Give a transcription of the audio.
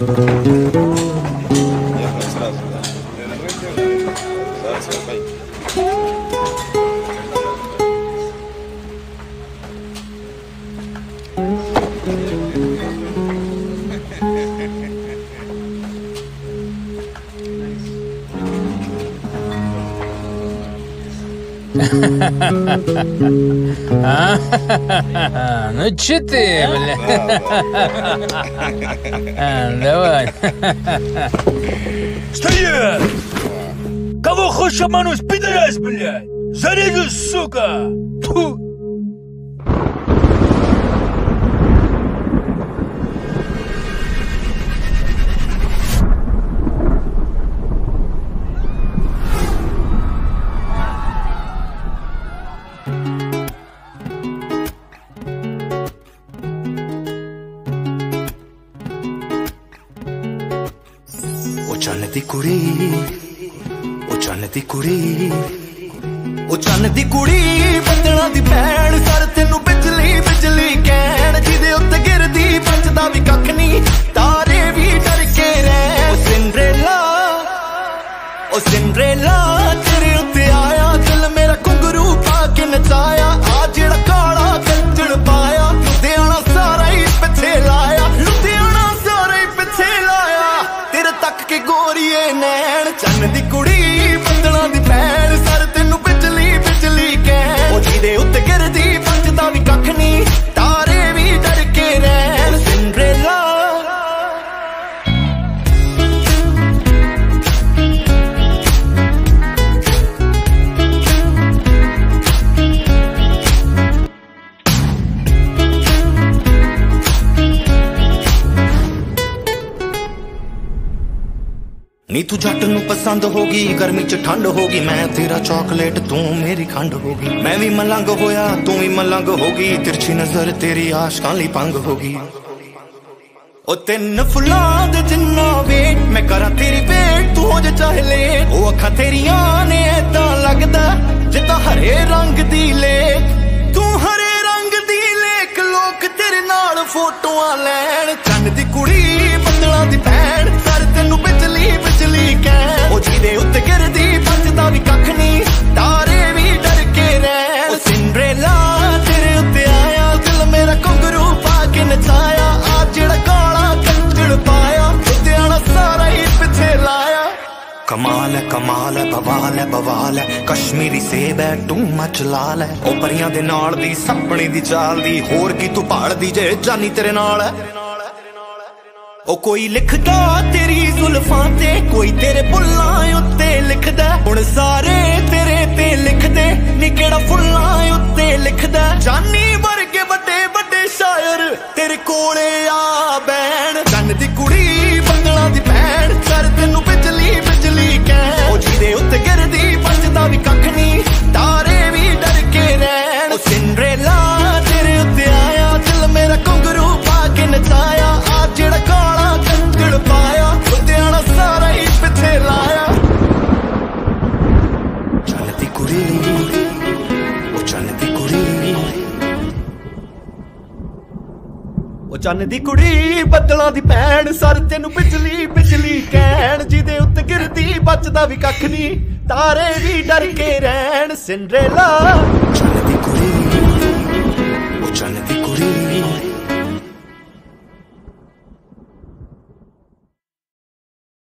Ехать сразу, да? Зараз я Ну че ты, бля? Давай. Стоять! Кого хочешь обмануть, пидорас, блядь? Зарежу, сука! Тьфу! चन्न दी कुड़ी ओ चन्न दी कुड़ी ओ चन्न दी कुड़ी बदला दी भैन सर तेनू बिजली बिजली कहण जिदे उत्ते गिरदी बचदा भी कख नहीं तारे भी डर के रह ओ सिंड्रेला तेरे उत्ते आया दिल मेरा घुंघरू पा के नचाया आ जेड़ा काला कंजड़ पाया लुधियाना सारा ही पिछे लाया लुधियाना सारा ही पिछे लाया तेरे तक के गोरीए नैन चन्न दी कुड़ी बदला दी भैन सर तेनू बिजली बिजली कहण ओ जिदे उत्ते गिरदी बचदा भी कख नहीं तारे भी डर के रह सिंड्रेला नी तू जट नू पसंद होगी गर्मी च ठंड होगी मैं तेरा चॉकलेट तू मेरी खंड होगी मैं भी मलंग होया तू भी मलंग होगी तिरछी नजर तेरी आशकां लई भंग होगी ओ तिन फुलां दे जिन्ना वेट मैं करा तेरी वेट तू हो जा चाहे लेट ओ अखां तेरियां ने ऐदां लगदा जिद्दां हरे रंग दी लेक तू हरे रंग दी लेक लोक तेरे नाल फोटोआं लैण चन्न दी कुड़ी बदलां दी भैन सर तेनू बिजली बिजली कहण ओ जिदे उत्ते गिरदी बचदा भी कख नहीं तारे भी डर के रह ओ सिंड्रेला तेरे उत्ते आया दिल मेरा घुंघरू पा के नचाया आ जेड़ा काला कंजड़ पाया लुधियाना सारा ही पिछे लाया कमाल है बवाल है कश्मीरी सेब है टू मच लाल है ओ परियां दे नाल दी सपने दी चाल दी होर की तू भाल दी जे जानी तेरे नाल है ओ कोई लिखदा तेरी जुल्फां ते कोई तेरे बुल्लां उत्ते लिखदा हुण सारे तेरे ते लिखदे नी केड़ा फुल्लां उत्ते लिखदा जानी वर्गे बड़े बड़े शायर तेरे कोले आ बैण चन्न दी कुड़ी बंगला दी भैन सर तेनू बिजली बिजली कहण ओ जिदे उत्ते गिरदी बचदा भी कख नहीं तारे भी डर के रैण ओ सिंड्रेला तेरे उत्ते आया दिल मेरा घुंघरू पा के नचाया आ जेड़ा काला कंजड़ पाया लुधियाना सारा ही पिछे लाया चन्न दी कुड़ी ओ चन्न दी कुड़ी ओ चन्न दी कुड़ी बदलां दी भैन सर तेनू बिजली बिजली कहण जिदे उत्ते गिरदी बचदा भी कख नहीं तारे भी डर के रैण सिंड्रेला चन्न दी कुड़ी ओ चन्न